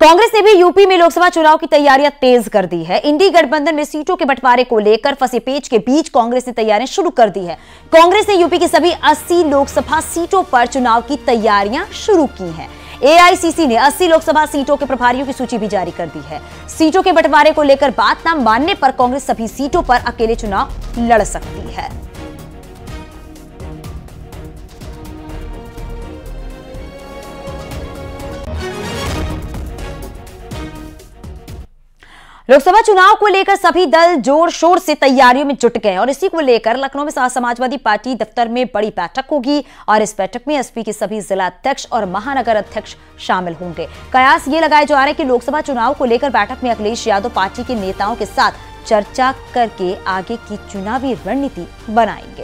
कांग्रेस ने भी यूपी में लोकसभा चुनाव की तैयारियां तेज कर दी है। इंडी गठबंधन में सीटों के बंटवारे को लेकर फंसे पेच के बीच कांग्रेस ने तैयारियां शुरू कर दी है। कांग्रेस ने यूपी की सभी 80 लोकसभा सीटों पर चुनाव की तैयारियां शुरू की हैं। एआईसीसी ने 80 लोकसभा सीटों के प्रभारियों की सूची भी जारी कर दी है। सीटों के बंटवारे को लेकर बात न मानने पर कांग्रेस सभी सीटों पर अकेले चुनाव लड़ सकती है। लोकसभा चुनाव को लेकर सभी दल जोर शोर से तैयारियों में जुट गए और इसी को लेकर लखनऊ में समाजवादी पार्टी दफ्तर में बड़ी बैठक होगी और इस बैठक में एसपी के सभी जिला अध्यक्ष और महानगर अध्यक्ष शामिल होंगे। कयास ये लगाए जा रहे हैं कि लोकसभा चुनाव को लेकर बैठक में अखिलेश यादव पार्टी के नेताओं के साथ चर्चा करके आगे की चुनावी रणनीति बनाएंगे।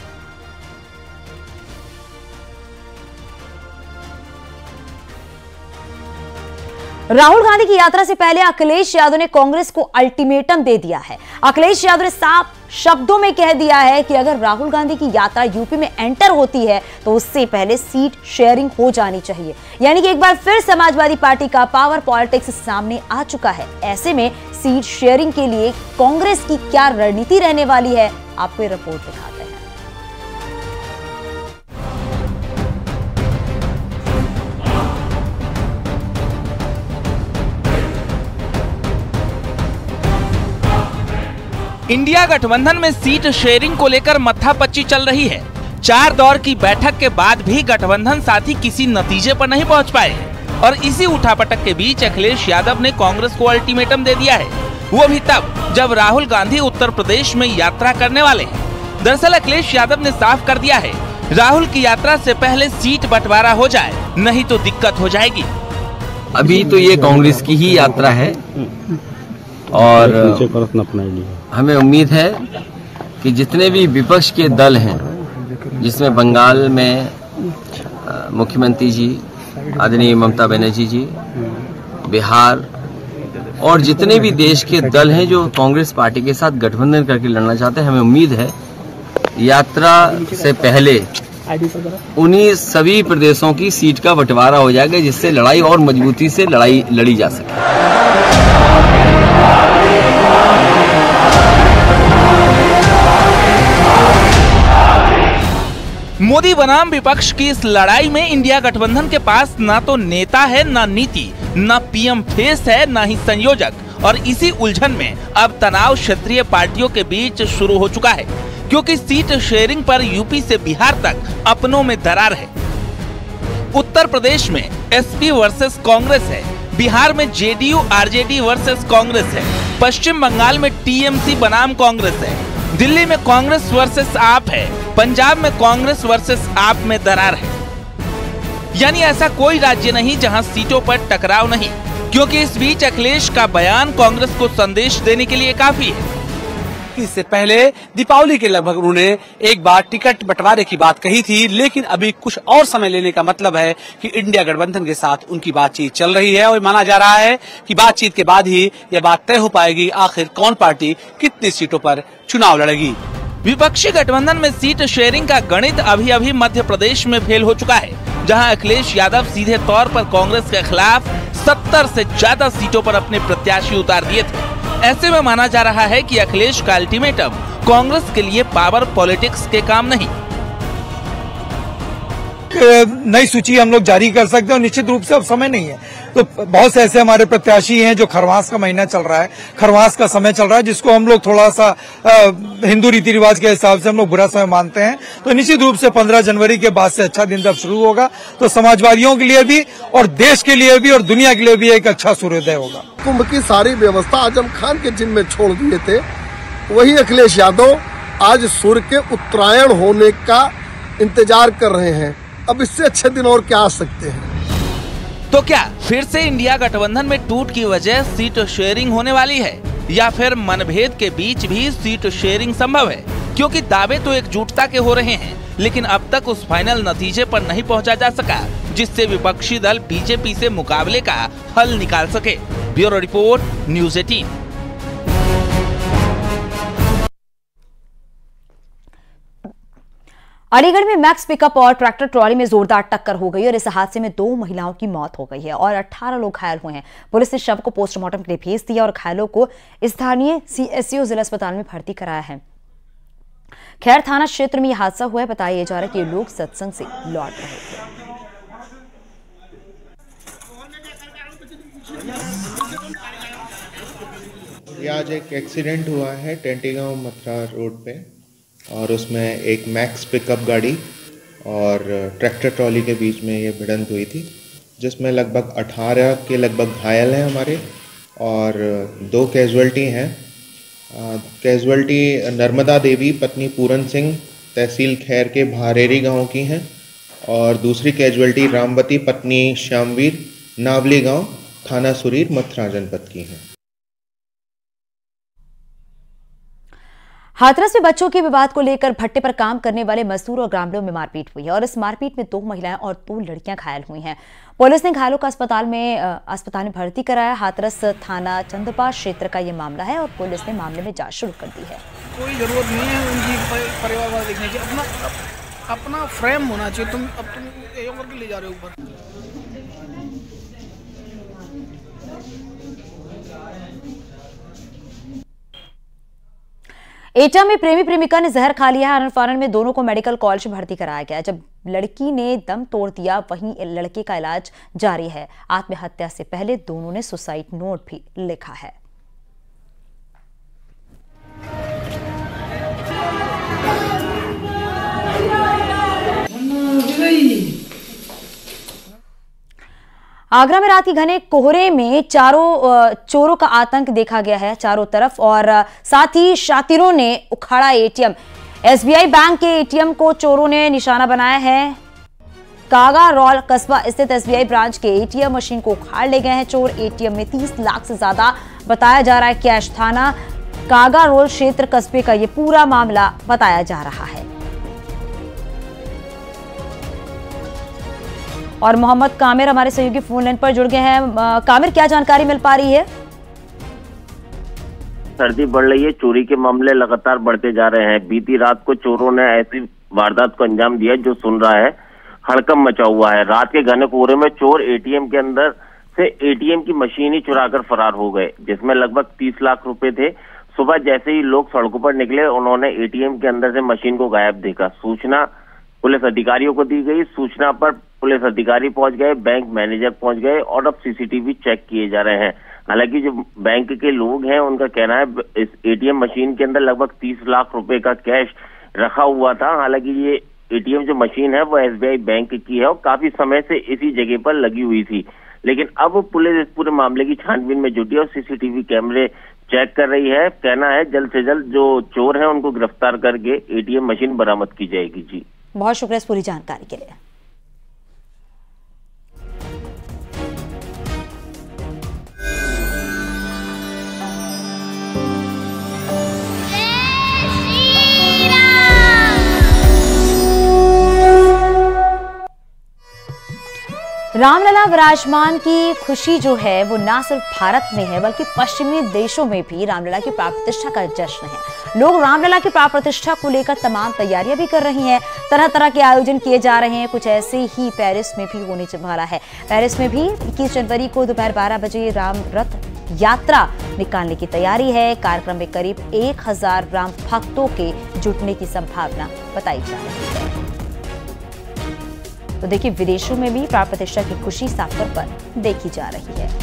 राहुल गांधी की यात्रा से पहले अखिलेश यादव ने कांग्रेस को अल्टीमेटम दे दिया है। अखिलेश यादव ने साफ शब्दों में कह दिया है कि अगर राहुल गांधी की यात्रा यूपी में एंटर होती है तो उससे पहले सीट शेयरिंग हो जानी चाहिए। यानी कि एक बार फिर समाजवादी पार्टी का पावर पॉलिटिक्स सामने आ चुका है। ऐसे में सीट शेयरिंग के लिए कांग्रेस की क्या रणनीति रहने वाली है, आपको ये रिपोर्ट दिखाते हैं। इंडिया गठबंधन में सीट शेयरिंग को लेकर मत्थापच्ची चल रही है। 4 दौर की बैठक के बाद भी गठबंधन साथी किसी नतीजे पर नहीं पहुंच पाए हैं और इसी उठापटक के बीच अखिलेश यादव ने कांग्रेस को अल्टीमेटम दे दिया है, वो भी तब जब राहुल गांधी उत्तर प्रदेश में यात्रा करने वाले हैं। दरअसल अखिलेश यादव ने साफ कर दिया है, राहुल की यात्रा से पहले सीट बंटवारा हो जाए, नहीं तो दिक्कत हो जाएगी। अभी तो ये कांग्रेस की ही यात्रा है और हमें उम्मीद है कि जितने भी विपक्ष के दल हैं, जिसमें बंगाल में मुख्यमंत्री जी आदरणीय ममता बनर्जी जी, बिहार और जितने भी देश के दल हैं जो कांग्रेस पार्टी के साथ गठबंधन करके लड़ना चाहते हैं, हमें उम्मीद है यात्रा से पहले उन्हीं सभी प्रदेशों की सीट का बंटवारा हो जाएगा, जिससे लड़ाई और मजबूती से लड़ी जा सके। मोदी बनाम विपक्ष की इस लड़ाई में इंडिया गठबंधन के पास ना तो नेता है, ना नीति, ना पीएम फेस है, ना ही संयोजक और इसी उलझन में अब तनाव क्षेत्रीय पार्टियों के बीच शुरू हो चुका है, क्योंकि सीट शेयरिंग पर यूपी से बिहार तक अपनों में दरार है। उत्तर प्रदेश में एसपी वर्सेस कांग्रेस है, बिहार में जेडीयू आरजेडी वर्सेस कांग्रेस है, पश्चिम बंगाल में टीएमसी बनाम कांग्रेस है, दिल्ली में कांग्रेस वर्सेस आप है, पंजाब में कांग्रेस वर्सेस आप में दरार है। यानी ऐसा कोई राज्य नहीं जहां सीटों पर टकराव नहीं, क्योंकि इस बीच अखिलेश का बयान कांग्रेस को संदेश देने के लिए काफी है। इससे पहले दीपावली के लगभग उन्होंने एक बार टिकट बंटवारे की बात कही थी, लेकिन अभी कुछ और समय लेने का मतलब है कि इंडिया गठबंधन के साथ उनकी बातचीत चल रही है और माना जा रहा है कि बातचीत के बाद ही यह बात तय हो पाएगी आखिर कौन पार्टी कितनी सीटों पर चुनाव लड़ेगी। विपक्षी गठबंधन में सीट शेयरिंग का गणित अभी मध्य प्रदेश में फेल हो चुका है, जहां अखिलेश यादव सीधे तौर पर कांग्रेस के खिलाफ 70 से ज्यादा सीटों पर अपने प्रत्याशी उतार दिए थे। ऐसे में माना जा रहा है कि अखिलेश का अल्टीमेटम कांग्रेस के लिए पावर पॉलिटिक्स के काम नहीं। नई सूची हम लोग जारी कर सकते हैं और निश्चित रूप से अब समय नहीं है, तो बहुत से ऐसे हमारे प्रत्याशी हैं जो खरवास का महीना चल रहा है, खरवास का समय चल रहा है, जिसको हम लोग थोड़ा सा हिंदू रीति रिवाज के हिसाब से हम लोग बुरा समय मानते हैं। तो निश्चित रूप से 15 जनवरी के बाद से अच्छा दिन जब शुरू होगा तो समाजवादियों के लिए भी और देश के लिए भी और दुनिया के लिए भी एक अच्छा सूर्योदय होगा। कुंभ की सारी व्यवस्था आजम खान के जिम्मे छोड़ दिए थे, वही अखिलेश यादव आज सूर्य के उत्तरायण होने का इंतजार कर रहे हैं। अब इससे अच्छे दिन और क्या आ सकते हैं। तो क्या फिर से इंडिया गठबंधन में टूट की वजह सीट शेयरिंग होने वाली है, या फिर मनभेद के बीच भी सीट शेयरिंग संभव है? क्योंकि दावे तो एकजुटता के हो रहे हैं, लेकिन अब तक उस फाइनल नतीजे पर नहीं पहुंचा जा सका जिससे विपक्षी दल बीजेपी से मुकाबले का हल निकाल सके। Bureau report, news 18। अलीगढ़ में मैक्स पिकअप और ट्रैक्टर ट्रॉली में जोरदार टक्कर हो गई और इस हादसे में 2 महिलाओं की मौत हो गई है और 18 लोग घायल हुए हैं। पुलिस ने शव को पोस्टमार्टम के लिए भेज दिया और घायलों को स्थानीय सीएससीओ जिला अस्पताल में भर्ती कराया है। खैर थाना क्षेत्र में यह हादसा हुआ है। बताया जा रहा है कि ये लोग सत्संग से लौट रहे थे। आज एक एक्सीडेंट हुआ है टेंटीगांव मथुरा रोड पे और उसमें एक मैक्स पिकअप गाड़ी और ट्रैक्टर ट्रॉली के बीच में ये भिड़ंत हुई थी, जिसमें लगभग 18 के लगभग घायल हैं हमारे और 2 कैजुअल्टी हैं। कैजुअल्टी नर्मदा देवी पत्नी पूरन सिंह तहसील खैर के भारेरी गांव की हैं और दूसरी कैजुअल्टी रामवती पत्नी श्यामवीर नावली गांव थाना सुरीर मथुरा जनपद की हैं। हाथरस में बच्चों के विवाद को लेकर भट्टे पर काम करने वाले मजदूर और ग्रामीणों में मारपीट हुई है और इस मारपीट में 2 महिलाएं और 2 लड़कियां घायल हुई हैं। पुलिस ने घायलों को अस्पताल में भर्ती कराया। हाथरस थाना चंदपा क्षेत्र का यह मामला है और पुलिस ने मामले में जांच शुरू कर दी है। कोई जरूरत नहीं है उनकी परिवार वाले देखने की, अपना फ्रेम होना चाहिए। तुम करके ले जा रहे हो ऊपर। एटा में प्रेमी प्रेमिका ने जहर खा लिया है। आनन फानन में दोनों को मेडिकल कॉलेज में भर्ती कराया गया। जब लड़की ने दम तोड़ दिया वहीं लड़के का इलाज जारी है। आत्महत्या से पहले दोनों ने सुसाइड नोट भी लिखा है। आगरा में रात के घने कोहरे में चोरों का आतंक देखा गया है चारों तरफ और साथ ही शातिरों ने उखाड़ा एटीएम। एसबीआई बैंक के एटीएम को चोरों ने निशाना बनाया है। कागा रोल कस्बा स्थित एसबीआई ब्रांच के एटीएम मशीन को उखाड़ ले गए हैं चोर। एटीएम में 30 लाख से ज्यादा बताया जा रहा है कैश। थाना कागा रोल क्षेत्र कस्बे का ये पूरा मामला बताया जा रहा है। और मोहम्मद कामिर हमारे सहयोगी फोन लाइन पर जुड़ गए हैं। कामिर, क्या जानकारी मिल पा रही है? सर्दी बढ़ रही है, चोरी के मामले लगातार बढ़ते जा रहे हैं। बीती रात को चोरों ने ऐसी वारदात को अंजाम दिया जो सुन रहा है हड़कंप मचा हुआ है। रात के घने कोहरे में चोर एटीएम के अंदर से एटीएम की मशीन ही चुराकर फरार हो गए, जिसमें लगभग 30 लाख रुपए थे। सुबह जैसे ही लोग सड़कों पर निकले, उन्होंने एटीएम के अंदर से मशीन को गायब देखा। सूचना पुलिस अधिकारियों को दी गई। सूचना पर पुलिस अधिकारी पहुंच गए, बैंक मैनेजर पहुंच गए और अब सीसीटीवी चेक किए जा रहे हैं। हालांकि जो बैंक के लोग हैं उनका कहना है इस एटीएम मशीन के अंदर लगभग 30 लाख रुपए का कैश रखा हुआ था। हालांकि ये एटीएम जो मशीन है वो एसबीआई बैंक की है और काफी समय से इसी जगह पर लगी हुई थी। लेकिन अब पुलिस इस पूरे मामले की छानबीन में जुटी है और सीसीटीवी कैमरे चेक कर रही है। कहना है जल्द से जल्द जो चोर है उनको गिरफ्तार करके एटीएम मशीन बरामद की जाएगी। जी बहुत शुक्रिया इस पूरी जानकारी के लिए। रामलला विराजमान की खुशी जो है वो ना सिर्फ भारत में है बल्कि पश्चिमी देशों में भी रामलला की प्राण प्रतिष्ठा का जश्न है। लोग रामलला की प्राण प्रतिष्ठा को लेकर तमाम तैयारियां भी कर रही हैं। तरह तरह के आयोजन किए जा रहे हैं। कुछ ऐसे ही पेरिस में भी होने वाला है। पेरिस में भी 21 जनवरी को दोपहर 12 बजे राम रथ यात्रा निकालने की तैयारी है। कार्यक्रम में करीब 1000 राम भक्तों के जुटने की संभावना बताई जा रही है। तो देखिए, विदेशों में भी प्राण प्रतिष्ठा की खुशी साफ तौर पर देखी जा रही है।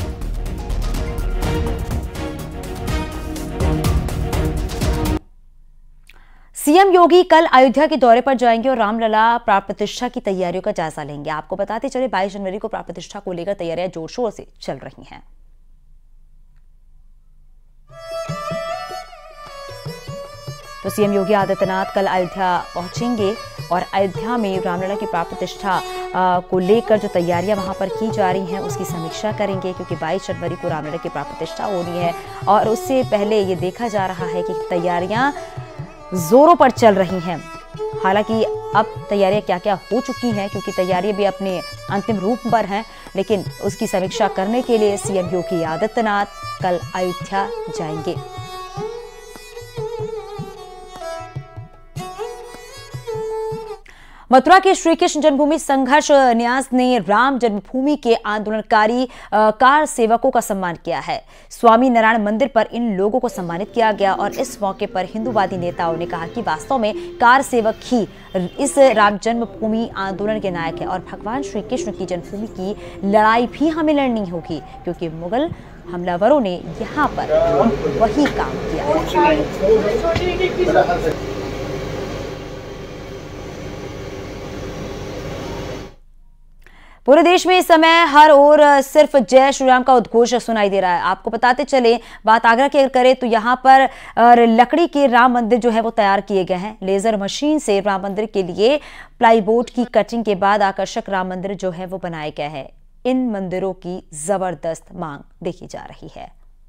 सीएम योगी कल अयोध्या के दौरे पर जाएंगे और रामलला प्राण प्रतिष्ठा की तैयारियों का जायजा लेंगे। आपको बताते चले 22 जनवरी को प्राण प्रतिष्ठा को लेकर तैयारियां जोर शोर से चल रही हैं। तो सीएम योगी आदित्यनाथ कल अयोध्या पहुंचेंगे और अयोध्या में रामलला की प्राण प्रतिष्ठा को लेकर जो तैयारियां वहां पर की जा रही हैं उसकी समीक्षा करेंगे, क्योंकि 22 जनवरी को रामलला की प्राण प्रतिष्ठा होनी है और उससे पहले ये देखा जा रहा है कि तैयारियां जोरों पर चल रही हैं। हालांकि अब तैयारियां क्या क्या हो चुकी हैं, क्योंकि तैयारियां भी अपने अंतिम रूप पर हैं, लेकिन उसकी समीक्षा करने के लिए सीएम योगी आदित्यनाथ कल अयोध्या जाएंगे। मथुरा के श्री कृष्ण जन्मभूमि संघर्ष न्यास ने राम जन्मभूमि के आंदोलनकारी कार सेवकों का सम्मान किया है। स्वामी नारायण मंदिर पर इन लोगों को सम्मानित किया गया और इस मौके पर हिंदूवादी नेताओं ने कहा कि वास्तव में कार सेवक ही इस राम जन्मभूमि आंदोलन के नायक है और भगवान श्री कृष्ण की जन्मभूमि की लड़ाई भी हमें लड़नी होगी, क्योंकि मुगल हमलावरों ने यहाँ पर वही काम किया है। पूरे देश में इस समय हर ओर सिर्फ जय श्री राम का उद्घोष सुनाई दे रहा है। आपको बताते चले, बात आगरा की अगर करें तो यहाँ पर लकड़ी के राम मंदिर जो है वो तैयार किए गए हैं। लेजर मशीन से राम मंदिर के लिए प्लाईबोर्ड की कटिंग के बाद आकर्षक राम मंदिर जो है वो बनाए गए हैं। इन मंदिरों की जबरदस्त मांग देखी जा रही है।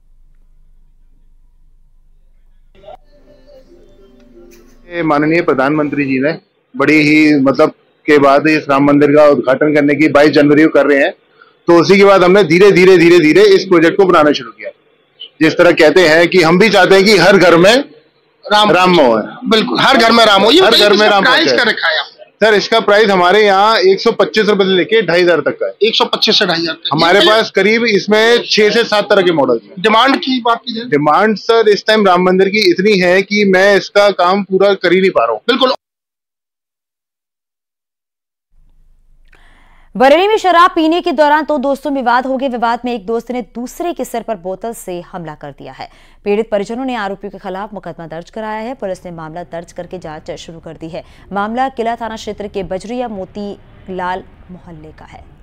माननीय प्रधानमंत्री जी ने बड़ी ही के बाद इस राम मंदिर का उद्घाटन करने की 22 जनवरी को कर रहे हैं, तो उसी के बाद हमने धीरे धीरे इस प्रोजेक्ट को बनाना शुरू किया। जिस तरह कहते हैं कि हम भी चाहते हैं कि हर घर में राम हो, बिल्कुल हर घर में राम हो। हर घर में राम प्राइस का रखा है सर। इसका प्राइस हमारे यहाँ 125 रुपए से लेके 2500 तक का है। 125 से 2500 हमारे पास करीब इसमें 6 से 7 तरह के मॉडल हैं। डिमांड की बात कीजिए। डिमांड सर इस टाइम राम मंदिर की इतनी है कि मैं इसका काम पूरा कर ही नहीं पा रहा हूँ। बिल्कुल। बरेली में शराब पीने के दौरान दो दोस्तों में विवाद हो गए। विवाद में एक दोस्त ने दूसरे के सिर पर बोतल से हमला कर दिया है। पीड़ित परिजनों ने आरोपियों के खिलाफ मुकदमा दर्ज कराया है। पुलिस ने मामला दर्ज करके जांच शुरू कर दी है। मामला किला थाना क्षेत्र के बजरिया मोतीलाल मोहल्ले का है।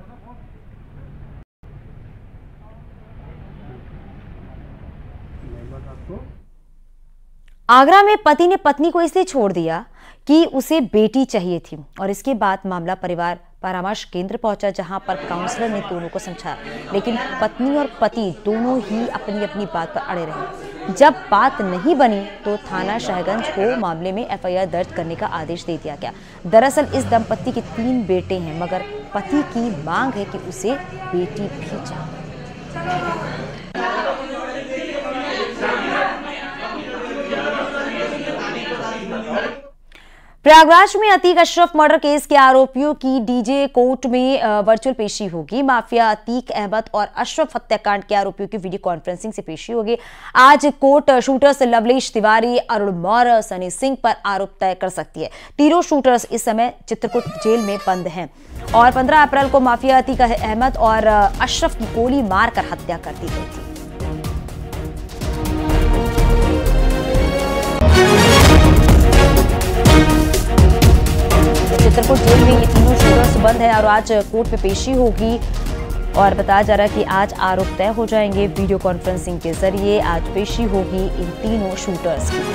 आगरा में पति ने पत्नी को इसलिए छोड़ दिया कि उसे बेटी चाहिए थी और इसके बाद मामला परिवार परामर्श केंद्र पहुंचा, जहां पर काउंसलर ने दोनों को समझाया, लेकिन पत्नी और पति दोनों ही अपनी अपनी बात पर अड़े रहे। जब बात नहीं बनी तो थाना शाहगंज को मामले में एफआईआर दर्ज करने का आदेश दे दिया गया। दरअसल इस दंपत्ति के 3 बेटे हैं, मगर पति की मांग है कि उसे बेटी भी चाहिए। प्रयागराज में अतीक अशरफ मर्डर केस के आरोपियों की डीजे कोर्ट में वर्चुअल पेशी होगी। माफिया अतीक अहमद और अशरफ हत्याकांड के आरोपियों की वीडियो कॉन्फ्रेंसिंग से पेशी होगी। आज कोर्ट शूटर्स लवलेश तिवारी, अरुण मौर्य, सनी सिंह पर आरोप तय कर सकती है। तीनों शूटर्स इस समय चित्रकूट जेल में बंद हैं और 15 अप्रैल को माफिया अतीक अहमद और अशरफ की गोली मारकर हत्या कर दी गई थी। चित्रकूट जेल में ये तीनों शूटर्स बंद है और आज कोर्ट में पेशी होगी और बताया जा रहा है कि आज आरोप तय हो जाएंगे। वीडियो कॉन्फ्रेंसिंग के जरिए आज पेशी होगी इन तीनों शूटर्स की।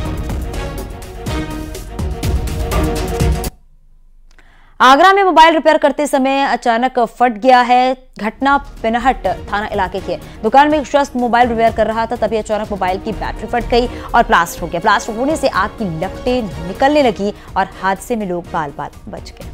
आगरा में मोबाइल रिपेयर करते समय अचानक फट गया है। घटना पिनहट थाना इलाके की है। दुकान में एक शख्स मोबाइल रिपेयर कर रहा था, तभी अचानक मोबाइल की बैटरी फट गई और ब्लास्ट हो गया। ब्लास्ट होने से आग की लपटें निकलने लगी और हादसे में लोग बाल बाल बच गए।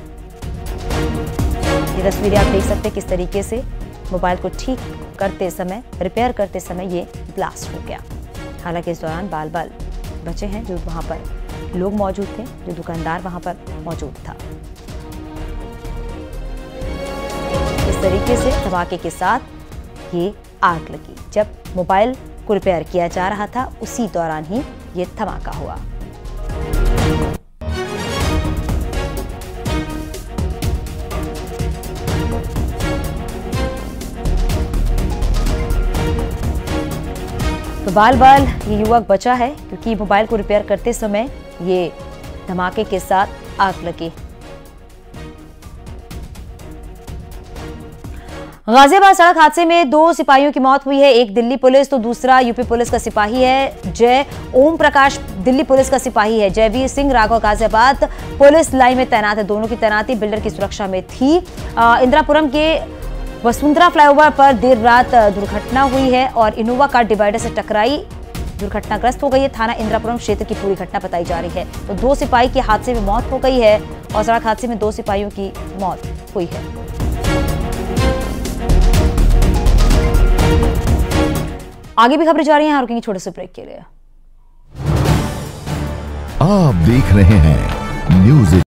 ये तस्वीरें आप देख सकते हैं किस तरीके से मोबाइल को ठीक करते समय, रिपेयर करते समय ये ब्लास्ट हो गया। हालांकि इस दौरान बाल बाल बचे हैं जो वहां पर लोग मौजूद थे, जो दुकानदार वहां पर मौजूद था। इस तरीके से धमाके के साथ ये आग लगी। जब मोबाइल को रिपेयर किया जा रहा था उसी दौरान ही ये धमाका हुआ। तो बाल बाल ये युवक बचा है क्योंकि मोबाइल को रिपेयर करते समय ये धमाके के साथ आग लगी। गाजियाबाद सड़क हादसे में 2 सिपाहियों की मौत हुई है। एक दिल्ली पुलिस तो दूसरा यूपी पुलिस का सिपाही है। जय ओम प्रकाश दिल्ली पुलिस का सिपाही है। जयवीर सिंह राघव गाजियाबाद पुलिस लाइन में तैनात है। दोनों की तैनाती बिल्डर की सुरक्षा में थी। इंदिरापुरम के वसुंधरा फ्लाईओवर पर देर रात दुर्घटना हुई है और इनोवा कार डिवाइडर से टकराई, दुर्घटनाग्रस्त हो गई है। थाना इंदिरापुरम क्षेत्र की पूरी घटना बताई जा रही है। तो 2 सिपाही की हादसे में मौत हो गई है और सड़क हादसे में 2 सिपाहियों की मौत हुई है। आगे भी खबरें जा रही हैं, रुकेंगे छोटे से ब्रेक के लिए। आप देख रहे हैं न्यूज़